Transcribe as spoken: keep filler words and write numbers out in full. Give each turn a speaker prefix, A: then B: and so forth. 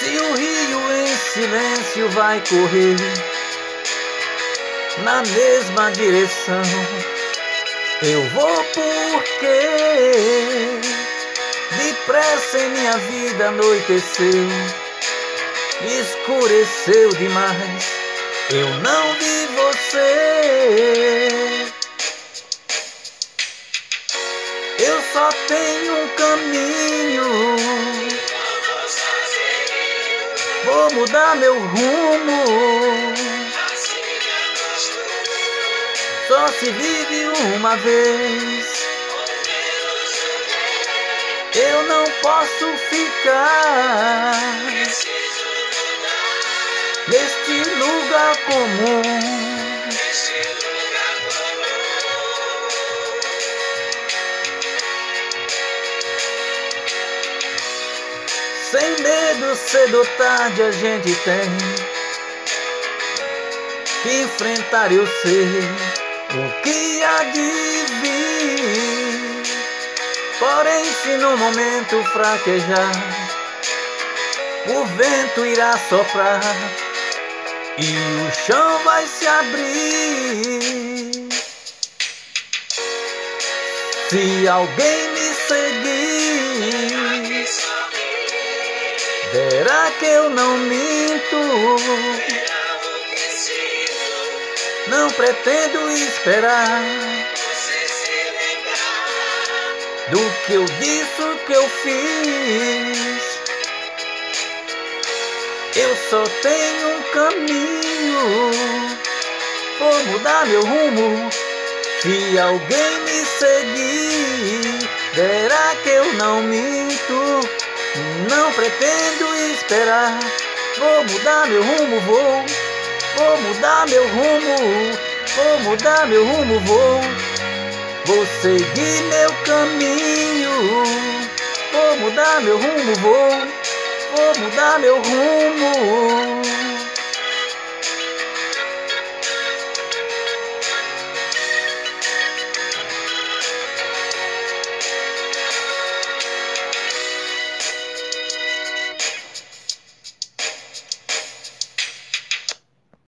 A: Se o rio em silêncio vai correr na mesma direção, eu vou porque depressa em minha vida anoiteceu, escureceu demais, eu não vi você. Eu só tenho um caminho, vou mudar meu rumo. Só se vive uma vez, eu não posso ficar neste lugar comum. Sem medo, cedo ou tarde a gente tem que enfrentar, eu sei o que há de vir. Porém, se no momento fraquejar, o vento irá soprar e o chão vai se abrir. Se alguém me seguir, verá que eu não minto. Não pretendo esperar do que eu disse, o que eu fiz. Eu só tenho um caminho, vou mudar meu rumo. Se alguém me seguir, verá que eu não minto. Não pretendo esperar, vou mudar meu rumo, vou. Vou mudar meu rumo, vou mudar meu rumo, vou. Vou seguir meu caminho, vou mudar meu rumo, vou. Vou mudar meu rumo.